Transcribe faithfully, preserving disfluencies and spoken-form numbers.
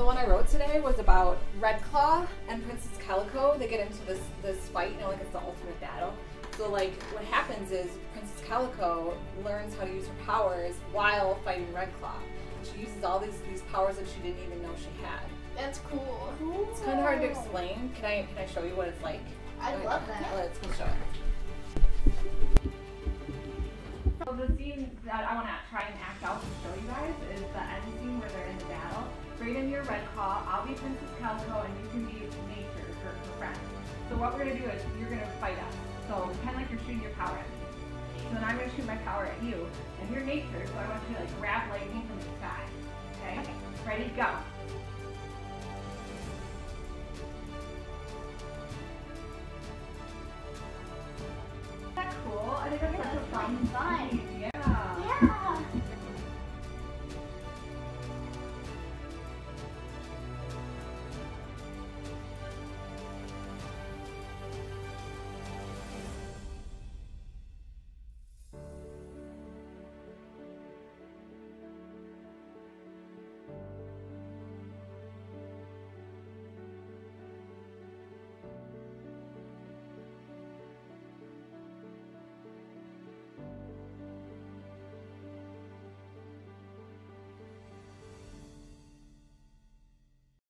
one I wrote today was about Red Claw and Princess Calico. They get into this this fight, you know, like it's the ultimate battle. So like what happens is Princess Calico learns how to use her powers while fighting Red Claw. She uses all these these powers that she didn't even know she had. That's cool. cool. It's kind of hard to explain. Can I can I show you what it's like? I okay. love that. Let's go show it. So the scene that I want to try and act out to show you guys is the end scene where they're in the battle. Brayden, you're Red Claw. I'll be Princess Calico, and you can be Nature for, for friends. So what we're gonna do is you're gonna fight us. So kind of like you're shooting your power at me. So then I'm gonna shoot my power at you, and you're Nature. So I want you to like grab lightning from the sky. Okay? okay. Ready? Go. Cool. I think that's such a fun, fun.